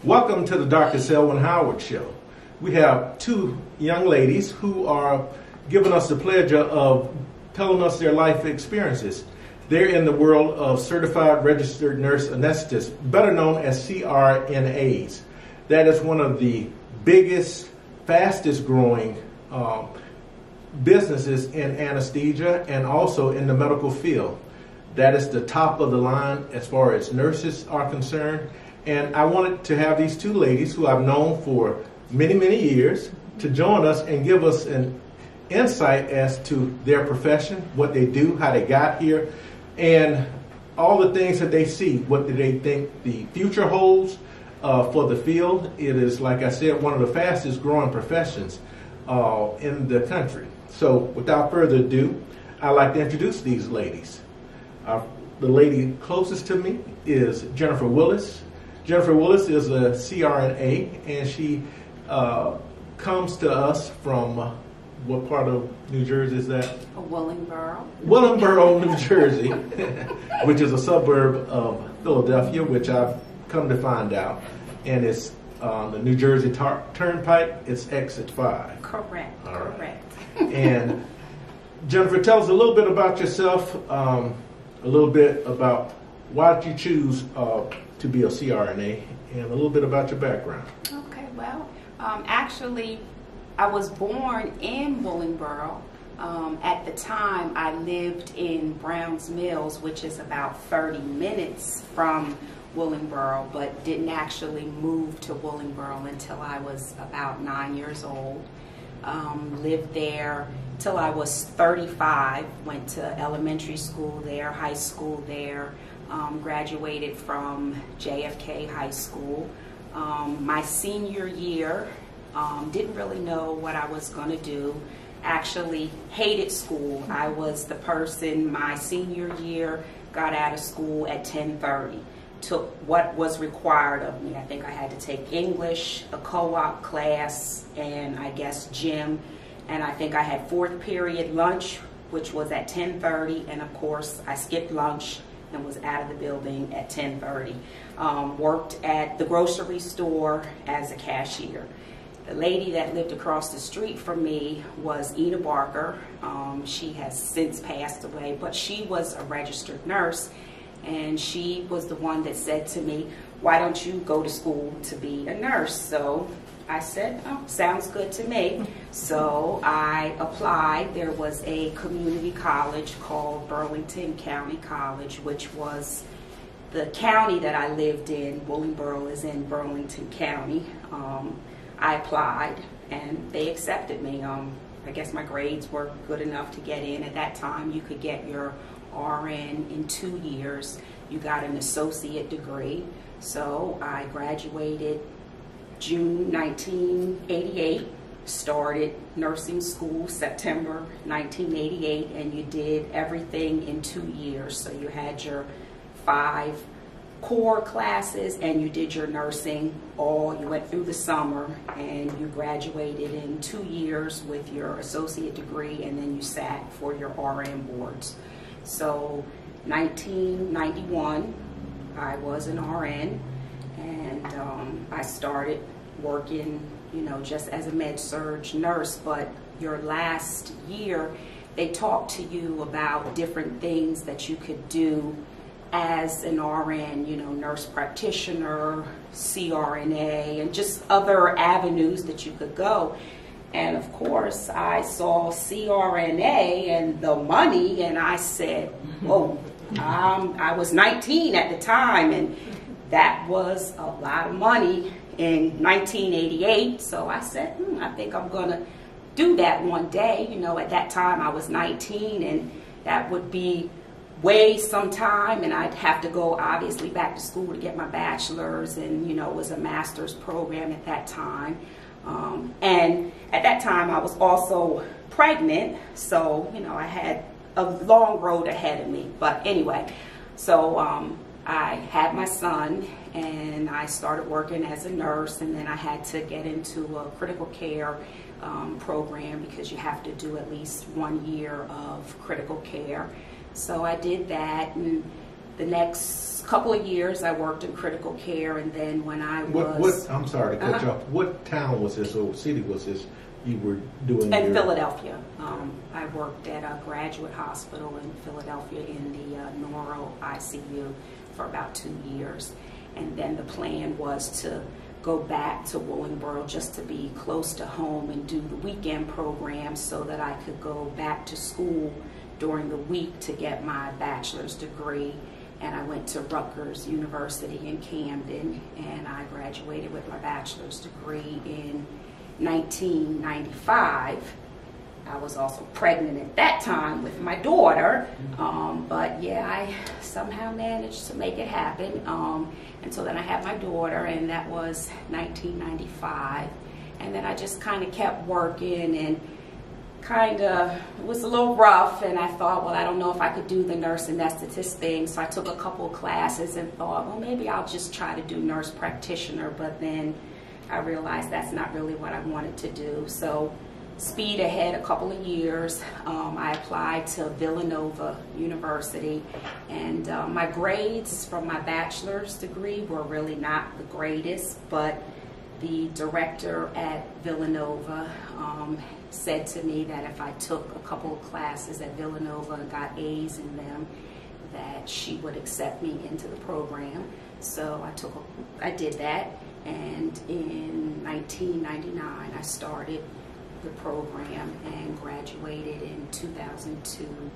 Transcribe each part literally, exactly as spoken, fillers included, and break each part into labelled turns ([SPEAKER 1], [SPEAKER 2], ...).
[SPEAKER 1] Welcome to the Doctor Selwynn Howard Show. We have two young ladies who are giving us the pleasure of telling us their life experiences. They're in the world of Certified Registered Nurse Anesthetists, better known as C R N As. That is one of the biggest, fastest growing um, businesses in anesthesia and also in the medical field. That is the top of the line as far as nurses are concerned. And I wanted to have these two ladies who I've known for many, many years to join us and give us an insight as to their profession, what they do, how they got here, and all the things that they see. What do they think the future holds uh, for the field? It is, like I said, one of the fastest growing professions uh, in the country. So without further ado, I'd like to introduce these ladies. Uh, the lady closest to me is Jennifer Willis. Jennifer Willis is a C R N A, and she uh, comes to us from uh, what part of New Jersey is that?
[SPEAKER 2] Willingboro.
[SPEAKER 1] Willingboro, New Jersey, which is a suburb of Philadelphia, which I've come to find out. And it's on the New Jersey tar Turnpike. It's exit five.
[SPEAKER 2] Correct,
[SPEAKER 1] All right.
[SPEAKER 2] correct.
[SPEAKER 1] And Jennifer, tell us a little bit about yourself, um, a little bit about why did you choose uh, to be a C R N A, and a little bit about your background.
[SPEAKER 2] Okay, well, um, actually, I was born in Willingboro. Um, at the time, I lived in Browns Mills, which is about thirty minutes from Willingboro, but didn't actually move to Willingboro until I was about nine years old. Um, lived there till I was thirty-five, went to elementary school there, high school there, um, graduated from J F K High School. Um, my senior year, um, didn't really know what I was going to do. Actually hated school. I was the person my senior year, got out of school at ten thirty. Took what was required of me. I think I had to take English, a co-op class, and I guess gym. And I think I had fourth period lunch, which was at ten thirty. And of course, I skipped lunch and was out of the building at ten thirty. Um, worked at the grocery store as a cashier. The lady that lived across the street from me was Ina Barker. Um, she has since passed away, but she was a registered nurse. And she was the one that said to me, why don't you go to school to be a nurse? So I said, oh, sounds good to me. So I applied. There was a community college called Burlington County College, which was the county that I lived in. Willingboro is in Burlington County. Um, I applied and they accepted me. Um, I guess my grades were good enough to get in. At that time, you could get your R N in two years. You got an associate degree. So I graduated June nineteen eighty-eight, started nursing school September nineteen eighty-eight, and you did everything in two years. So you had your five core classes and you did your nursing all, you went through the summer and you graduated in two years with your associate degree, and then you sat for your R N boards. So nineteen ninety-one, I was an R N, and um, I started working, you know, just as a med-surg nurse. But your last year, they talked to you about different things that you could do as an R N, you know, nurse practitioner, C R N A, and just other avenues that you could go. And of course, I saw C R N A and the money, and I said, whoa, um, I was nineteen at the time, and that was a lot of money in nineteen eighty-eight. So I said, hmm, I think I'm going to do that one day. You know, at that time I was nineteen, and that would be way some time, and I'd have to go obviously back to school to get my bachelor's, and you know, it was a master's program at that time. Um, and at that time I was also pregnant, so you know, I had a long road ahead of me. But anyway, so um, I had my son and I started working as a nurse, and then I had to get into a critical care um, program because you have to do at least one year of critical care. So I did that, and the next couple of years I worked in critical care, and then when I was...
[SPEAKER 1] What, what, I'm sorry to cut
[SPEAKER 2] uh-huh.
[SPEAKER 1] you off. What town was this, or city was this you were doing?
[SPEAKER 2] In
[SPEAKER 1] your...
[SPEAKER 2] Philadelphia. Um, I worked at a graduate hospital in Philadelphia in the uh, neuro I C U for about two years. And then the plan was to go back to Willingboro just to be close to home and do the weekend program so that I could go back to school during the week to get my bachelor's degree. And I went to Rutgers University in Camden, and I graduated with my bachelor's degree in nineteen ninety-five. I was also pregnant at that time with my daughter, um, but yeah, I somehow managed to make it happen. Um, and so then I had my daughter, and that was nineteen ninety-five. And then I just kind of kept working, and kind of, it was a little rough, and I thought, well, I don't know if I could do the nurse anesthetist thing, so I took a couple of classes and thought, well, maybe I'll just try to do nurse practitioner, but then I realized that's not really what I wanted to do. So speed ahead a couple of years, um, I applied to Villanova University, and uh, my grades from my bachelor's degree were really not the greatest, but the director at Villanova um, said to me that if I took a couple of classes at Villanova and got A's in them, that she would accept me into the program. So I took, a, I did that, and in nineteen ninety-nine I started the program and graduated in two thousand two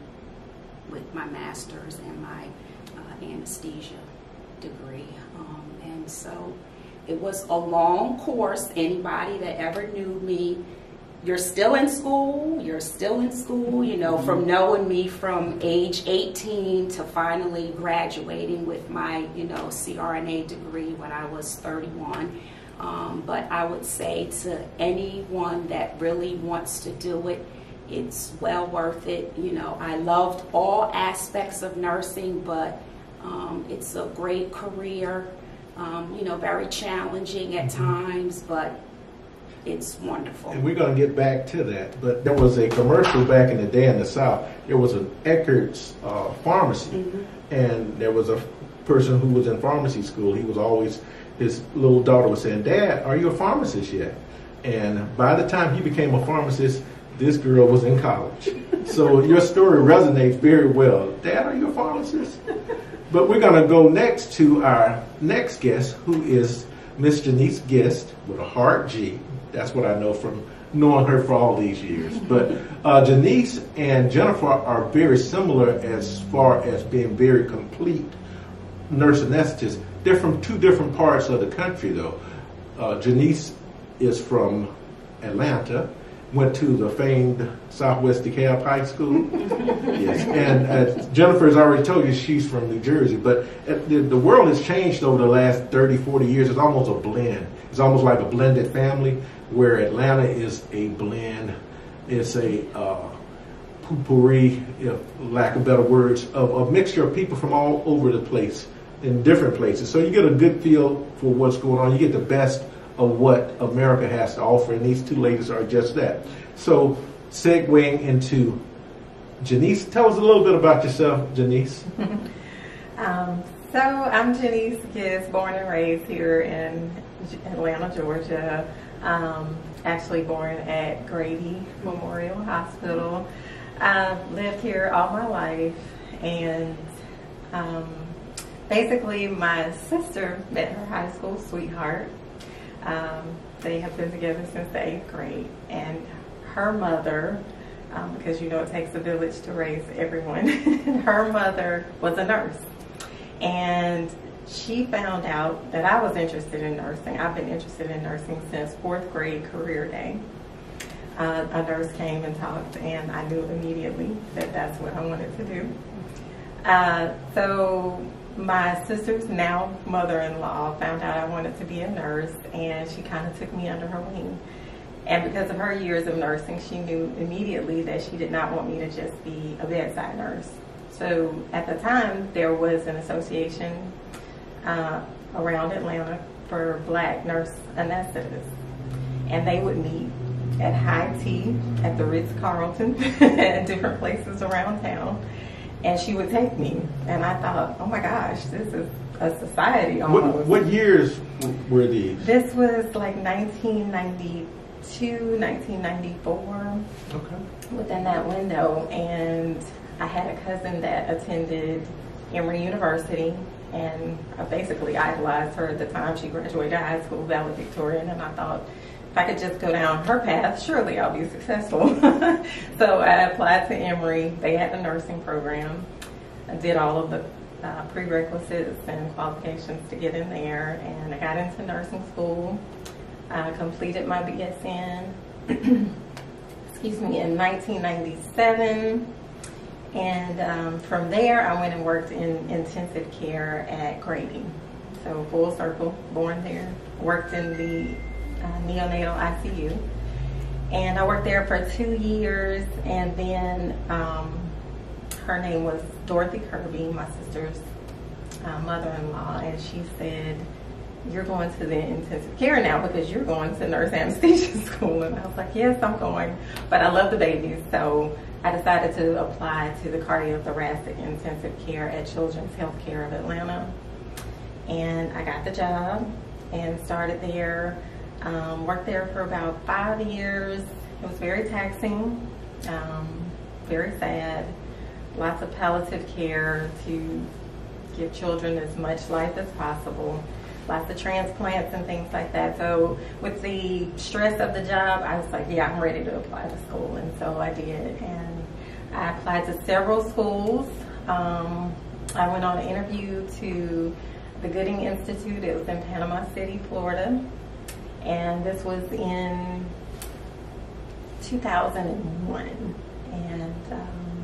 [SPEAKER 2] with my master's and my uh, anesthesia degree. Um, and so it was a long course. Anybody that ever knew me, you're still in school, you're still in school, you know, from knowing me from age eighteen to finally graduating with my, you know, C R N A degree when I was thirty-one. Um, but I would say to anyone that really wants to do it, it's well worth it. You know, I loved all aspects of nursing, but um, it's a great career. Um, you know, very challenging at times, but it's wonderful.
[SPEAKER 1] And we're going to get back to that. But there was a commercial back in the day in the South. There was an Eckert's uh, pharmacy, mm-hmm. and there was a person who was in pharmacy school. He was always, his little daughter was saying, "Dad, are you a pharmacist yet?" And by the time he became a pharmacist, this girl was in college. So your story resonates very well. "Dad, are you a pharmacist?" But we're going to go next to our next guest, who is Miss Jennice Gist with a hard G. That's what I know from knowing her for all these years. But uh, Jennice and Jennifer are very similar as far as being very complete nurse anesthetists. They're from two different parts of the country, though. Uh, Jennice is from Atlanta, went to the famed Southwest DeKalb High School. Yes, and uh, Jennifer has already told you she's from New Jersey, but uh, the, the world has changed over the last thirty, forty years. It's almost a blend. It's almost like a blended family, where Atlanta is a blend. It's a uh, potpourri, if lack of better words, of a mixture of people from all over the place, in different places. So you get a good feel for what's going on. You get the best of what America has to offer, and these two ladies are just that. So, segueing into Jennice, tell us a little bit about yourself, Jennice.
[SPEAKER 3] um, so, I'm Jennice Gist, born and raised here in Atlanta, Georgia. Um, actually born at Grady Memorial Hospital. I've lived here all my life, and um, basically my sister met her high school sweetheart. Um, they have been together since the eighth grade, and her mother, um, because you know it takes a village to raise everyone, her mother was a nurse, and she found out that I was interested in nursing. I've been interested in nursing since fourth grade career day. Uh, a nurse came and talked, and I knew immediately that that's what I wanted to do. Uh, so my sister's now mother-in-law found out I wanted to be a nurse, and she kind of took me under her wing. And because of her years of nursing, she knew immediately that she did not want me to just be a bedside nurse. So at the time, there was an association uh, around Atlanta for black nurse anesthetists. And they would meet at high tea at the Ritz-Carlton and different places around town. and she would take me. And I thought, oh my gosh, this is a society almost.
[SPEAKER 1] What, what years were these?
[SPEAKER 3] This was like nineteen ninety-two, nineteen ninety-four.
[SPEAKER 1] Okay.
[SPEAKER 3] Within that window. And I had a cousin that attended Emory University, and I basically idolized her at the time. She graduated high school, valedictorian, and I thought, if I could just go down her path, surely I'll be successful. So I applied to Emory. They had the nursing program. I did all of the uh, prerequisites and qualifications to get in there, and I got into nursing school. I completed my B S N excuse me, in nineteen ninety-seven. And um, from there, I went and worked in intensive care at Grady. So full circle, born there. Worked in the uh, neonatal I C U. And I worked there for two years. And then um, her name was Dorothy Kirby, my sister's uh, mother-in-law. And she said, you're going to the intensive care now because you're going to nurse anesthesia school. And I was like, yes, I'm going. But I love the babies, so I decided to apply to the cardiothoracic intensive care at Children's Healthcare of Atlanta. And I got the job and started there. Um, worked there for about five years. It was very taxing, um, very sad. Lots of palliative care to give children as much life as possible. Lots of transplants and things like that. So with the stress of the job, I was like, yeah, I'm ready to apply to school. And so I did. And I applied to several schools. Um, I went on an interview to the Gooding Institute. It was in Panama City, Florida. And this was in two thousand one. And um,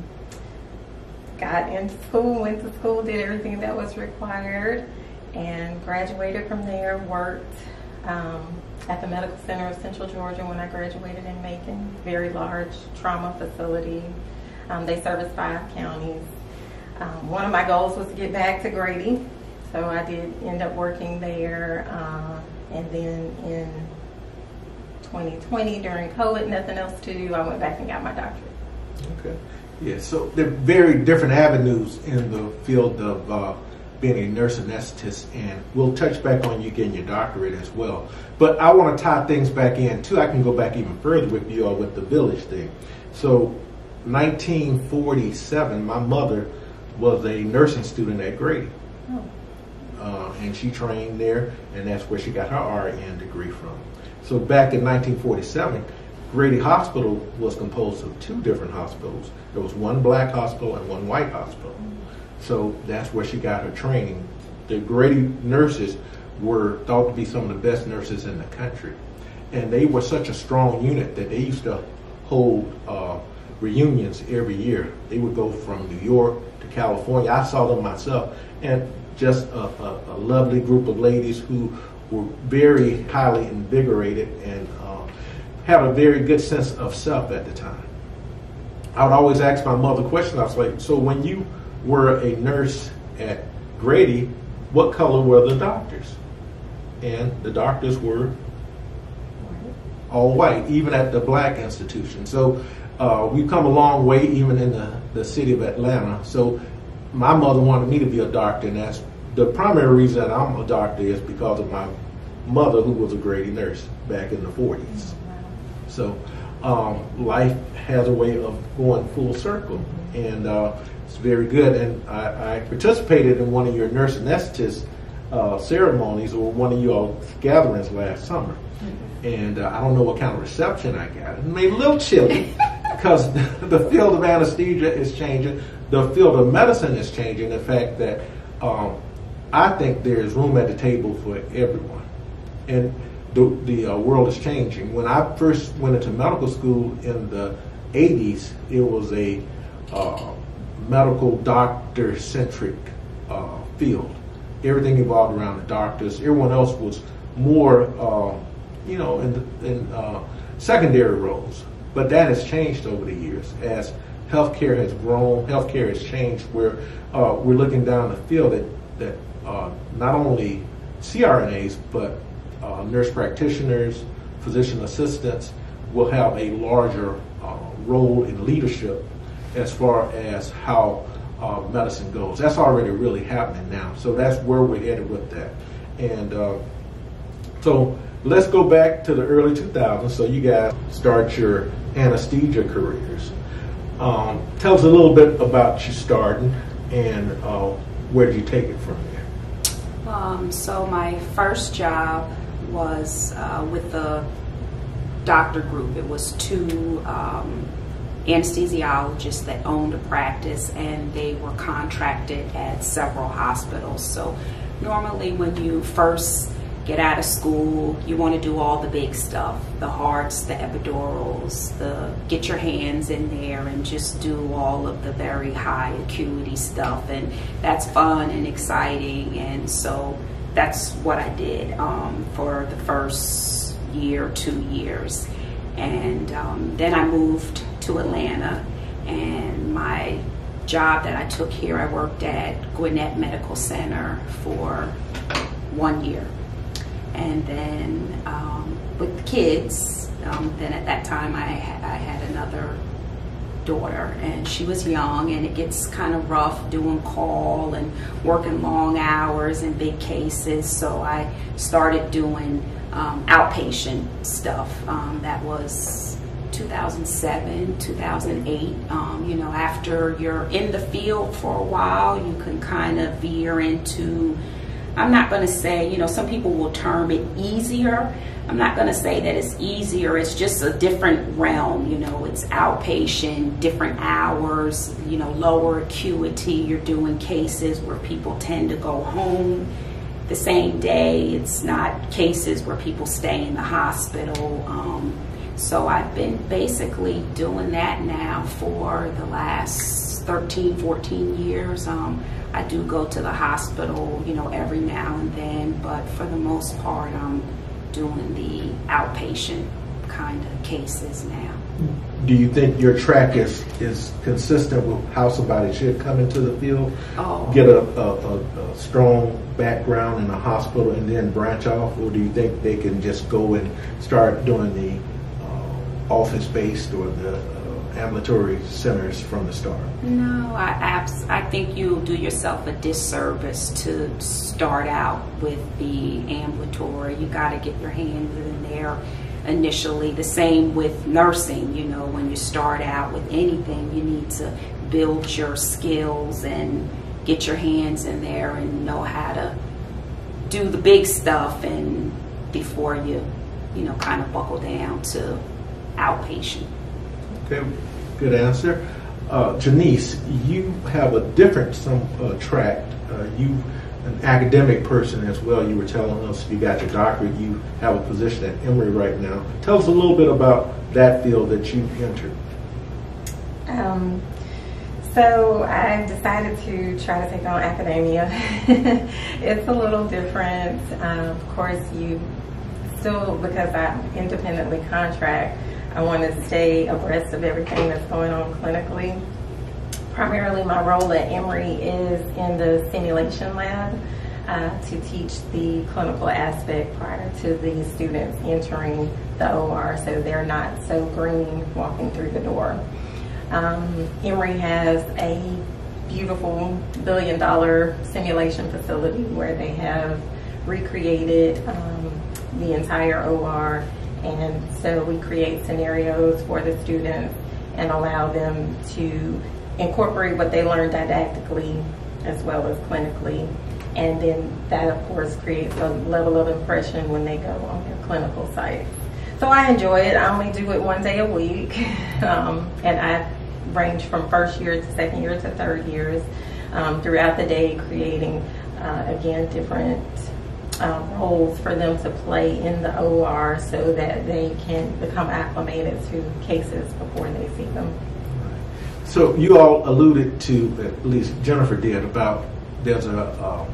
[SPEAKER 3] got into school, went to school, did everything that was required, and graduated from there. Worked um, at the Medical Center of Central Georgia when I graduated in Macon. Very large trauma facility. Um, they service five counties. Um, one of my goals was to get back to Grady, so I did end up working there. Uh, and then in twenty twenty, during COVID, nothing else to do, I went back and got my doctorate.
[SPEAKER 1] Okay. Yeah, so there are very different avenues in the field of uh, being a nurse anesthetist, and we'll touch back on you getting your doctorate as well. But I want to tie things back in too. I can go back even further with you all with the village thing. So nineteen forty-seven, my mother was a nursing student at Grady.
[SPEAKER 3] Oh.
[SPEAKER 1] Uh, and she trained there, and that's where she got her R N degree from. So back in nineteen forty-seven, Grady Hospital was composed of two different hospitals. There was one black hospital and one white hospital. So that's where she got her training. The Grady nurses were thought to be some of the best nurses in the country. And they were such a strong unit that they used to hold uh, reunions every year. They would go from New York to California. I saw them myself. And just a, a, a lovely group of ladies who were very highly invigorated and uh, had a very good sense of self at the time. I would always ask my mother questions. I was like, so when you were a nurse at Grady, what color were the doctors? And the doctors were all white, even at the black institution. So uh, we've come a long way, even in the, the city of Atlanta. So my mother wanted me to be a doctor, and that's the primary reason that I'm a doctor is because of my mother, who was a Grady nurse back in the forties. So um, life has a way of going full circle, and uh, it's very good. And I, I participated in one of your nurse anesthetist uh, ceremonies or one of your gatherings last summer. And uh, I don't know what kind of reception I got. It made a little chilly because the field of anesthesia is changing. The field of medicine is changing. The fact that um, I think there is room at the table for everyone. And the, the uh, world is changing. When I first went into medical school in the eighties, it was a uh, medical doctor-centric uh, field. Everything evolved around the doctors. Everyone else was more, uh, you know, in, the, in uh, secondary roles. But that has changed over the years as healthcare has grown. Healthcare has changed where uh, we're looking down the field that, that uh, not only C R N As, but uh, nurse practitioners, physician assistants will have a larger uh, role in leadership as far as how uh, medicine goes. That's already really happening now. So that's where we're headed with that. And uh, so let's go back to the early two thousands. So you guys start your anesthesia careers. Um, tell us a little bit about you starting and uh, where did you take it from there?
[SPEAKER 2] Um, so my first job was uh, with the doctor group. It was two um, anesthesiologists that owned a practice, and they were contracted at several hospitals. So normally when you first get out of school, you want to do all the big stuff, the hearts, the epidurals, the get your hands in there and just do all of the very high acuity stuff, and that's fun and exciting. And so that's what I did um, for the first year, two years. And um, then I moved to Atlanta, and my job that I took here, I worked at Gwinnett Medical Center for one year. And then um, with the kids, um, then at that time I had, I had another daughter, and she was young, and it gets kind of rough doing call and working long hours and big cases. So I started doing um, outpatient stuff. Um, that was two thousand seven, two thousand eight. Um, you know, after you're in the field for a while, you can kind of veer into, I'm not going to say, you know, some people will term it easier. I'm not going to say that it's easier. It's just a different realm. You know, it's outpatient, different hours, you know, lower acuity. You're doing cases where people tend to go home the same day. It's not cases where people stay in the hospital. Um, so I've been basically doing that now for the last thirteen, fourteen years. Um, I do go to the hospital, you know, every now and then, but for the most part, I'm doing the outpatient kind of cases now.
[SPEAKER 1] Do you think your track is, is consistent with how somebody should come into the field?
[SPEAKER 2] Oh.
[SPEAKER 1] Get a, a, a, a strong background in a hospital and then branch off? Or do you think they can just go and start doing the uh, office-based or the uh, ambulatory centers from the start?
[SPEAKER 2] No, I, abs I think you'll do yourself a disservice to start out with the ambulatory. You got to get your hands in there initially. The same with nursing. You know, when you start out with anything, you need to build your skills and get your hands in there and know how to do the big stuff, and before you, you know, kind of buckle down to outpatient.
[SPEAKER 1] Okay, good answer. Uh, Jennice, you have a different some uh, track. Uh, you an academic person as well. You were telling us you got your doctorate. You have a position at Emory right now. Tell us a little bit about that field that you entered.
[SPEAKER 3] Um, so I decided to try to take on academia. It's a little different. Um, of course, you still, because I independently contract, I want to stay abreast of everything that's going on clinically. Primarily my role at Emory is in the simulation lab uh, to teach the clinical aspect prior to the students entering the O R, so they're not so green walking through the door. Um, Emory has a beautiful billion dollar simulation facility where they have recreated um, the entire O R, and so we create scenarios for the students and allow them to incorporate what they learned didactically as well as clinically, and then that of course creates a level of impression when they go on their clinical sites. So I enjoy it. I only do it one day a week, um, and I range from first year to second year to third years um, throughout the day, creating uh, again different uh, roles for them to play in the O R so that they can become acclimated to cases before they see them.
[SPEAKER 1] So you all alluded to, at least Jennifer did, about there's a, a,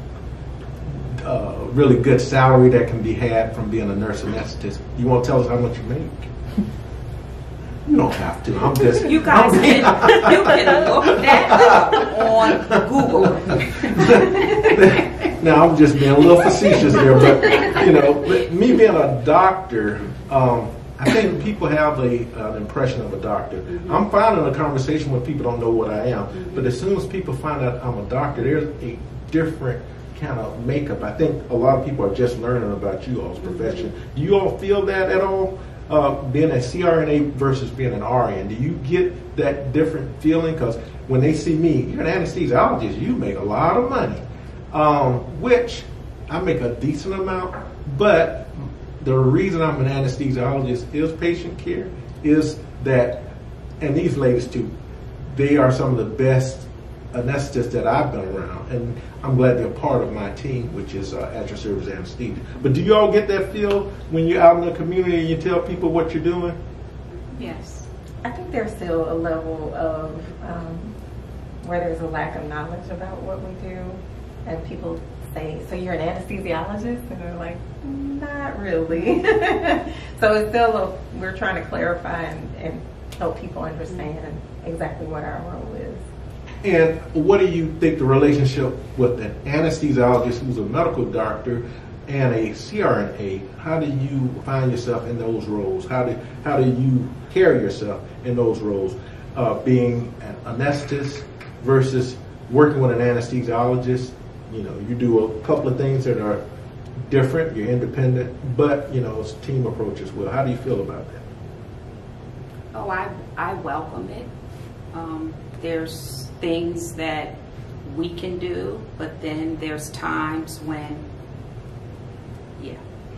[SPEAKER 1] a really good salary that can be had from being a nurse anesthetist. You want to tell us how much you make? You don't have to. I'm just.
[SPEAKER 2] You guys
[SPEAKER 1] I'm,
[SPEAKER 2] can, you can look that up on Google.
[SPEAKER 1] Now I'm just being a little facetious there, but you know, me being a doctor, um, I think people have a, an impression of a doctor. Mm-hmm. I'm finding a conversation when people don't know what I am, mm-hmm. but as soon as people find out I'm a doctor, there's a different kind of makeup. I think a lot of people are just learning about you all's profession. Mm-hmm. Do you all feel that at all? Uh, being a C R N A versus being an R N, do you get that different feeling? Because when they see me, you're an anesthesiologist, you make a lot of money, um, which I make a decent amount, but the reason I'm an anesthesiologist is patient care, is that, and these ladies too, they are some of the best anesthetists that I've been around, and I'm glad they're part of my team, which is uh, at your service anesthesia. But do you all get that feel when you're out in the community and you tell people what you're doing?
[SPEAKER 2] Yes.
[SPEAKER 3] I think there's still a level of um, where there's a lack of knowledge about what we do, and people say, so you're an anesthesiologist? And they're like, not really. So it's still, a, we're trying to clarify and, and help people understand exactly what our role is.
[SPEAKER 1] And what do you think the relationship with an anesthesiologist who's a medical doctor and a C R N A, how do you find yourself in those roles? How do, how do you carry yourself in those roles? Uh, being an anesthetist versus working with an anesthesiologist, you know, you do a couple of things that are different, you're independent, but, you know, it's a team approach as well. How do you feel about that?
[SPEAKER 2] Oh, I, I welcome it. Um, there's things that we can do, but then there's times when, yeah.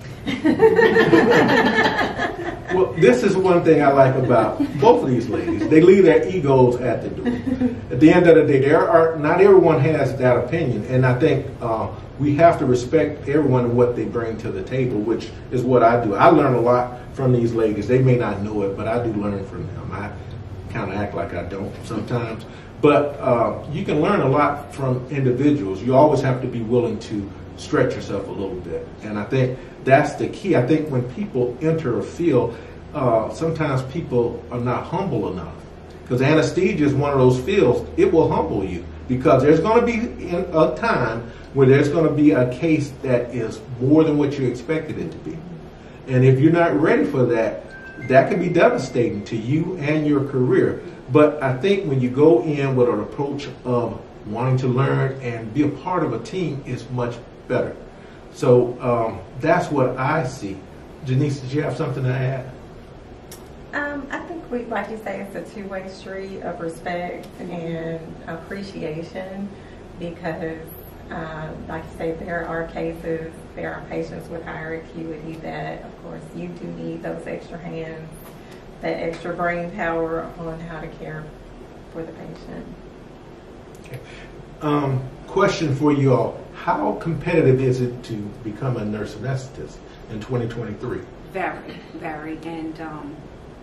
[SPEAKER 1] Well, this is one thing I like about both of these ladies. They leave their egos at the door. At the end of the day, there are not everyone has that opinion, and I think uh, we have to respect everyone and what they bring to the table, which is what I do. I learn a lot from these ladies. They may not know it, but I do learn from them. I kind of act like I don't sometimes. But uh, you can learn a lot from individuals. You always have to be willing to stretch yourself a little bit. And I think that's the key. I think when people enter a field, uh, sometimes people are not humble enough. Because anesthesia is one of those fields, it will humble you. Because there's going to be a time where there's going to be a case that is more than what you expected it to be. And if you're not ready for that, that can be devastating to you and your career. But I think when you go in with an approach of wanting to learn and be a part of a team, it's much better. So um, that's what I see. Janice, did you have something to add?
[SPEAKER 3] Um, I think, we, like you say, it's a two-way street of respect and appreciation because, uh, like you say, there are cases, there are patients with higher acuity that, of course, you do need those extra hands, that extra brain power on how to care for the patient.
[SPEAKER 1] Okay. Um, question for you all. How competitive is it to become a nurse anesthetist in twenty twenty-three?
[SPEAKER 2] Very, very. And um,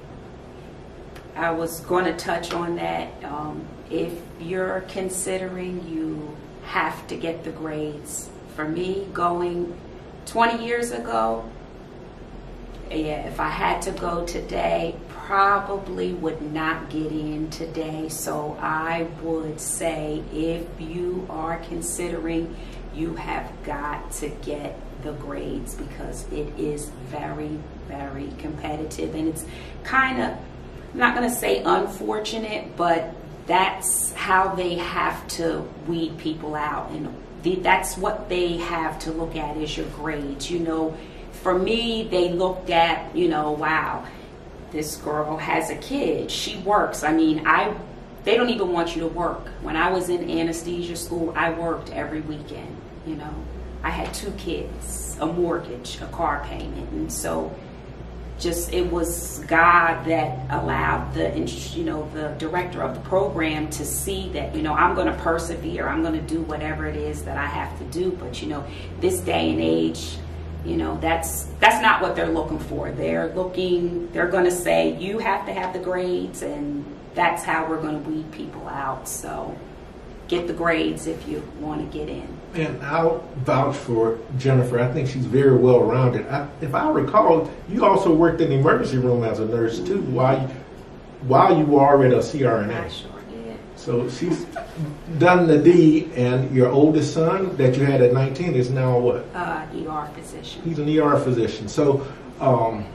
[SPEAKER 2] I was going to touch on that. Um, if you're considering you have to get the grades, for me, going twenty years ago, yeah, if I had to go today, probably would not get in today. So I would say if you are considering, you have got to get the grades because it is very, very competitive. And it's kind of, I'm not going to say unfortunate, but that's how they have to weed people out. And the, that's what they have to look at is your grades. You know, for me, they looked at, you know, wow, this girl has a kid, she works. I mean, I they don't even want you to work. When I was in anesthesia school, I worked every weekend, you know. I had two kids, a mortgage, a car payment, and so just it was God that allowed the, you know, the director of the program to see that, you know, I'm going to persevere, I'm going to do whatever it is that I have to do. But, you know, this day and age, you know, that's that's not what they're looking for. They're looking, they're going to say, you have to have the grades, and that's how we're going to weed people out. So get the grades if you want to get in.
[SPEAKER 1] And I'll vouch for Jennifer. I think she's very well rounded. I, if I recall, you also worked in the emergency room as a nurse too, while you, while you were already a C R N A.
[SPEAKER 2] I sure did.
[SPEAKER 1] So she's done the deed, and your oldest son that you had at nineteen is now what?
[SPEAKER 2] Uh, E R physician.
[SPEAKER 1] He's an E R physician. So um,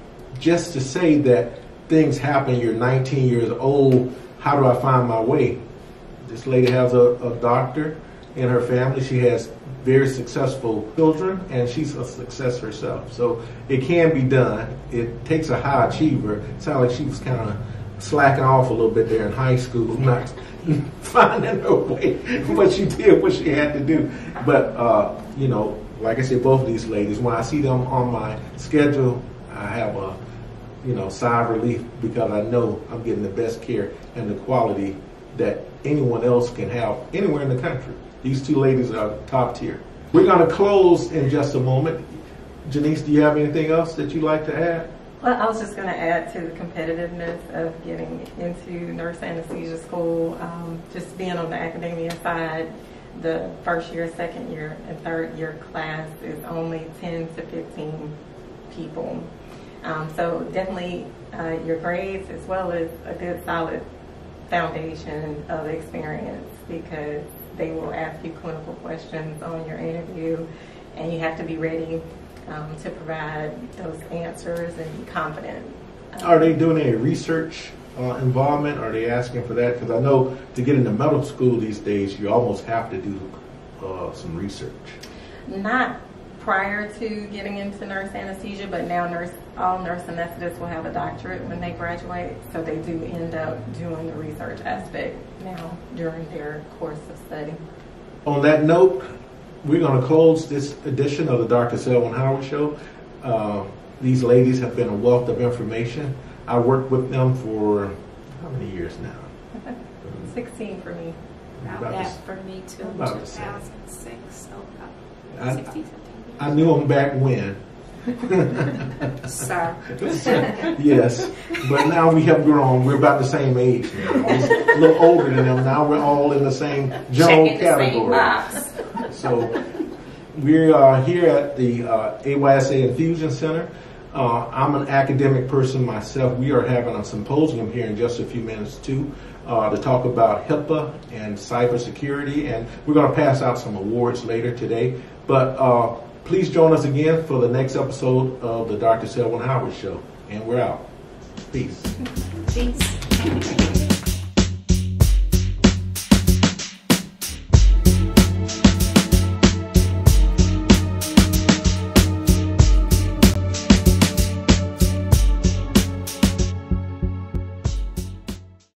[SPEAKER 1] just to say that things happen, you're nineteen years old, how do I find my way? This lady has a, a doctor in her family. She has very successful children, and she's a success herself. So it can be done. It takes a high achiever. It sounded like she was kind of slacking off a little bit there in high school, not finding her way, but she did what she had to do. But, uh, you know, like I said, both of these ladies, when I see them on my schedule, I have a, you know, sigh of relief, because I know I'm getting the best care and the quality that anyone else can have anywhere in the country. These two ladies are top tier. We're going to close in just a moment. Janice, do you have anything else that you'd like to add?
[SPEAKER 3] Well, I was just going to add to the competitiveness of getting into nurse anesthesia school, um, just being on the academia side. The first year, second year, and third year class is only ten to fifteen people. Um, so definitely uh, your grades, as well as a good solid foundation of experience, because they will ask you clinical questions on your interview, and you have to be ready um, to provide those answers and be confident. Um,
[SPEAKER 1] Are they doing any research uh, involvement? Are they asking for that? Because I know to get into medical school these days, you almost have to do uh, some research.
[SPEAKER 3] Not prior to getting into nurse anesthesia, but now nurse, all nurse anesthetists will have a doctorate when they graduate, so they do end up doing the research aspect now during their course of study.
[SPEAKER 1] On that note, we're going to close this edition of the Doctor Selwynn Howard Show. Uh, these ladies have been a wealth of information. I worked with them for how many years now?
[SPEAKER 3] sixteen for me.
[SPEAKER 2] About,
[SPEAKER 1] About
[SPEAKER 2] that
[SPEAKER 1] the,
[SPEAKER 2] for me too,
[SPEAKER 1] about
[SPEAKER 2] two thousand six, so about
[SPEAKER 1] I,
[SPEAKER 2] sixteen, seventeen.
[SPEAKER 1] I knew them back when.
[SPEAKER 2] Sir.
[SPEAKER 1] Yes, but now we have grown. We're about the same age now. I was a little older than them. Now we're all in the same general
[SPEAKER 2] Checking the same
[SPEAKER 1] category.
[SPEAKER 2] box.
[SPEAKER 1] So we are here at the uh, A Y S A Infusion Center. Uh, I'm an academic person myself. We are having a symposium here in just a few minutes too, uh, to talk about HIPAA and cybersecurity, and we're going to pass out some awards later today. But uh, please join us again for the next episode of the Doctor Selwynn Howard Show, and we're out. Peace.
[SPEAKER 2] Peace.